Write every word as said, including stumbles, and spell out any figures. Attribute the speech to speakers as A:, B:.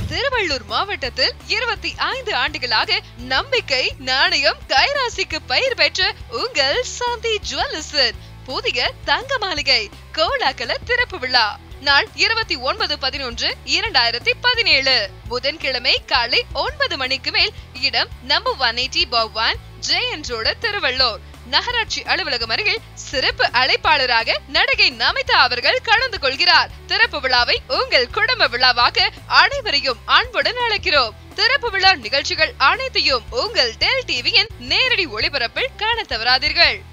A: திருவள்ளூர் மாவட்டத்தில் இருபத்தி ஐந்து ஆண்டுகளாக நம்பிக்கை, நாணயம், கைராசிக்கு பெயர் பெற்ற உங்கள் சாந்தி ஜுவல்லர்ஸின் புதிய தங்க மாளிகை கோலாகல திறப்பு விழா நாள் இருபத்தி ஒன்பது பதினொன்று இரண்டாயிரத்தி பதினேழு புதன்கிழமை காலை ஒன்பது மணிக்கு மேல். இடம் நம்பர் ஒன் எயிட்டி பவான் ஜெயன் ரோடு, திருவள்ளூர். நகராட்சி அலுவலகம் அருகில். சிறப்பு அழைப்பாளராக நடிகை நமிதா அவர்கள் கலந்து கொள்கிறார். திறப்பு விழாவை உங்கள் குடும்ப விழாவாக அனைவரையும் அன்புடன் அழைக்கிறோம். திறப்பு விழா நிகழ்ச்சிகள் அனைத்தையும் உங்கள் டெல் டிவியின் நேரடி ஒளிபரப்பில் காண தவறாதீர்கள்.